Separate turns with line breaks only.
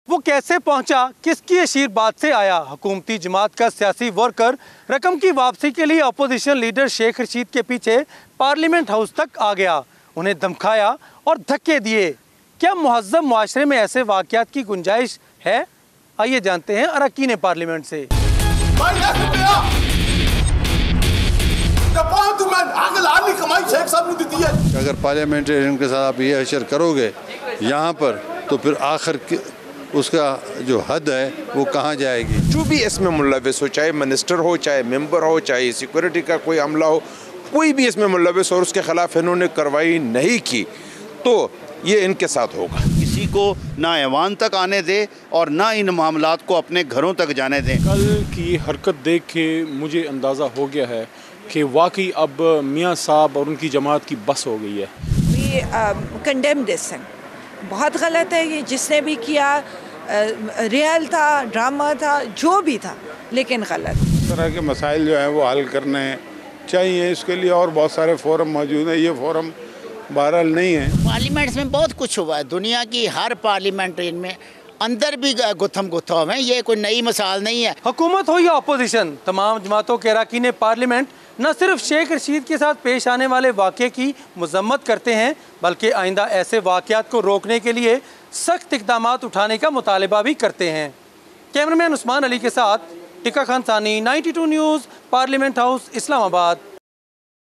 वो कैसे पहुंचा, किसकी आशीर्वाद से आया? हुकूमती जमात का सियासी वर्कर रकम की वापसी के लिए अपोजिशन लीडर शेख रशीद के पीछे पार्लियामेंट हाउस तक आ गया, उन्हें धमकाया और धक्के दिए। क्या मुहज़्ज़म मुआशरे में ऐसे वाक़यात की गुंजाइश है? आइए जानते हैं अरकान पार्लियामेंट से।
अगर पार्लियामेंटेरियन के साथ आप ये हशर करोगे यहाँ पर, तो फिर आखिर उसका जो हद है वो कहाँ जाएगी?
जो भी इसमें मुलविस हो, चाहे मिनिस्टर हो, चाहे मेंबर हो, चाहे सिक्योरिटी का कोई अमला हो, कोई भी इसमें मुलविस और उसके खिलाफ इन्होंने कार्रवाई नहीं की तो ये इनके साथ होगा।
किसी को ना ऐवान तक आने दे और ना इन मामलात को अपने घरों तक जाने दें।
कल की हरकत देख के मुझे अंदाज़ा हो गया है कि वाकई अब मियाँ साहब और उनकी जमात की बस हो गई है।
वी कंडेम दिस, बहुत गलत है ये, जिसने भी किया रियल था, ड्रामा था, जो भी था, लेकिन गलत।
इस तरह के मसाइल जो हैं वो हल करने चाहिए, इसके लिए और बहुत सारे फोरम मौजूद हैं, ये फोरम बहरहाल नहीं है।
पार्लियामेंट्स में बहुत कुछ हुआ है, दुनिया की हर पार्लियामेंट्रियन में अंदर भी गुत्थम गुत्थम है, ये कोई नई मिसाल नहीं है।
हुकूमत हो या अपोजिशन, तमाम जमातों के अरकान पार्लियामेंट न सिर्फ शेख रशीद के साथ पेश आने वाले वाक़े की मजम्मत करते हैं, बल्कि आइंदा ऐसे वाक़यात को रोकने के लिए सख्त इक़दाम उठाने का मुतालबा भी करते हैं। कैमरामैन उस्मान अली के साथ टिक्का खान सानी, 92 न्यूज़, पार्लियामेंट हाउस, इस्लामाबाद।